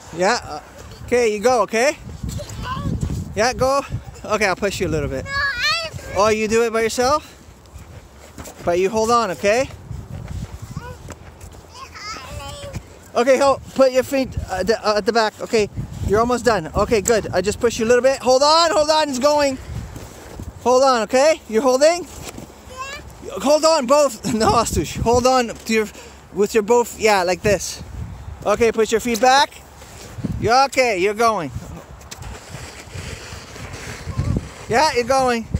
Yeah. Okay, you go. Okay. Yeah, go. Okay, I'll push you a little bit. Oh, you do it by yourself? But you hold on, okay? Okay, put your feet at the back. Okay, you're almost done. Okay, good. I just push you a little bit. Hold on, it's going. Hold on, okay? You're holding? Yeah. Hold on, both. No, Astush. Hold on to with your both, yeah, like this. Okay, put your feet back. Okay, you're going. Yeah, you're going.